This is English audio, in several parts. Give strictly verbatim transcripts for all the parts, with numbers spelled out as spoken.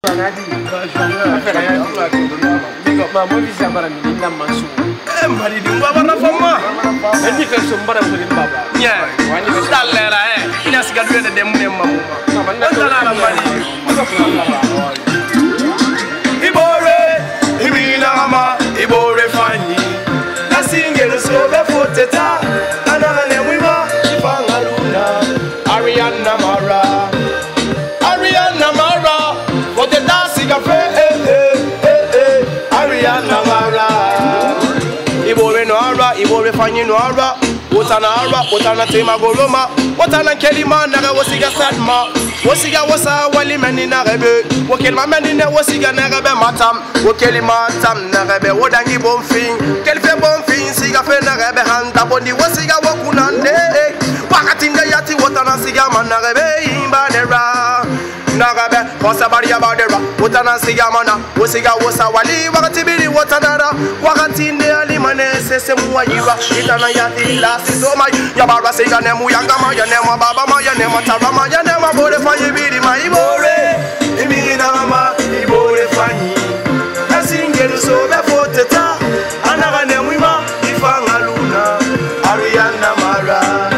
Ariana Mara, Ariana Mara, for the dancing cafe, eh, eh, eh, eh. Ariana Mara, Ibore Noara, Ibore Fanny Noara, Wotana, Wotana Tema Goroma, Wotana Kelima, Naga Wasiga Sadma, Wasiga Wasa, Waliman in Arabe, Wakilma in the Wasiga Nagabe Matam, Wakilima Tam Nagabe, Wodangi Bonfing, Kelfe Bonfing, Sigafe Nagabe Hand, Tabondi Wasiga Wakunande. Wakatinga yati wotana siga managabe imbanera nagabe wasabari abadera wotana siga mana wosiga wasawali wakatibiri wotanara wakatinde alimane sese muwayiwa itana yati la sizoma yabara siga nemu yangama yanema baba ma yanema tarama yanema bore fanyibiri maibore imina mama ibore fanyi asingelu sobe foteta anaga nemu ima ifanga luna Ariana Mara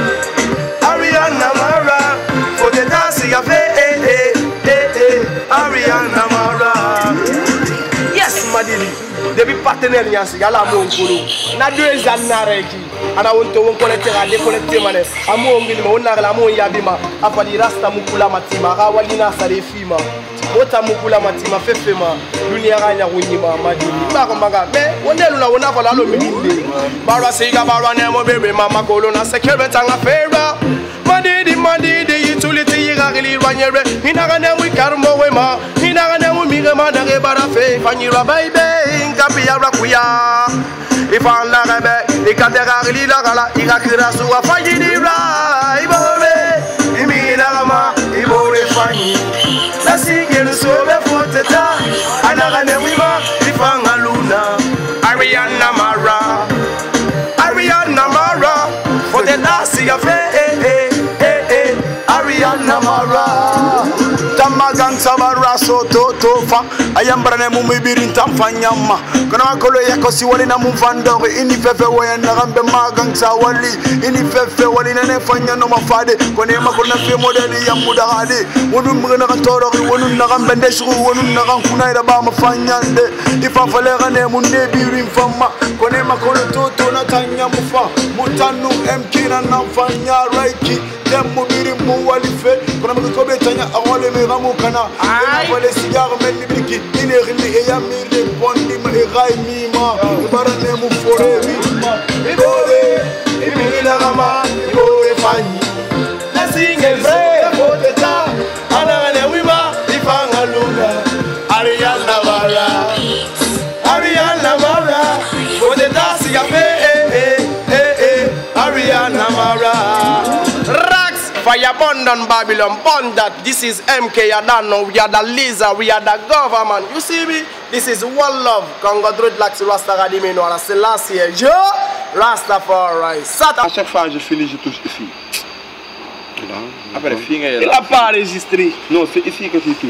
Ariana Mara. Yes, Madili. They be partenaires yansi yala mo nkulu. Na deux anareki. Ana wonto won connecter a déconnecter mané. Amo ngili ma wonna la mo yabima. Afali rasta mukula matima. Rawalina sale fima. Bota mukula matima fefema. Dunia ranya wonyima Madili. Ba kombaga me wondelu na wona kola lo minde. Bara siga bara nemo bebe mama kolo na security nga fera. Madidi madidi utility yigagili ranyere. Inaga nemo karmo wema. Inaga nemo migema na gebara fe. Fanyira baby. Kapiyara kuya ifanda gabe ikatera lila gala ikakira suwa fajidira ibore imina kama ibore fanyi nasingelu sobe foteta anagane wiba ifanga luna Ariana Mara Ariana Mara foteta siga fe eh eh eh eh Ariana Mara Tamaganza baraso to tofa ayambara ne mumibirin tamfanyama kana makolo yakosi wali na mumfando ini fefe wena gambe maganza wali ini fefe wali ne fanya no mafade kone makolo na fe modeli ya mudahade wonu mgana katoro wonu na gambe ndesu wonu na gankuna ida ba mafanyande ifafale gane munde birin fama kone makolo to to na tanya mufa mutanu mkina na fanya raiki demu birin mu wali fe kana makolo betanya awale me Kana wale sigar meni biki inerli e yamire bondi me gai mima barane mu forevi ibore ibila gama ibore fanyi la single vrai poteta anane wiba ifanga luna Ariana Mara Ariana Mara poteta siga fe eh eh eh Ariana Mara Fire Abundant Babylon, born that this is M K Adano, we are the Lisa, we are the government. You see me? This is one love. Congo Dreadlocks Rasta Academy, no, c'est last year. Yo, Rastafari. À chaque fois je finis, je touche ici. Après, il n'a pas enregistré. Non, c'est ici que tu touches.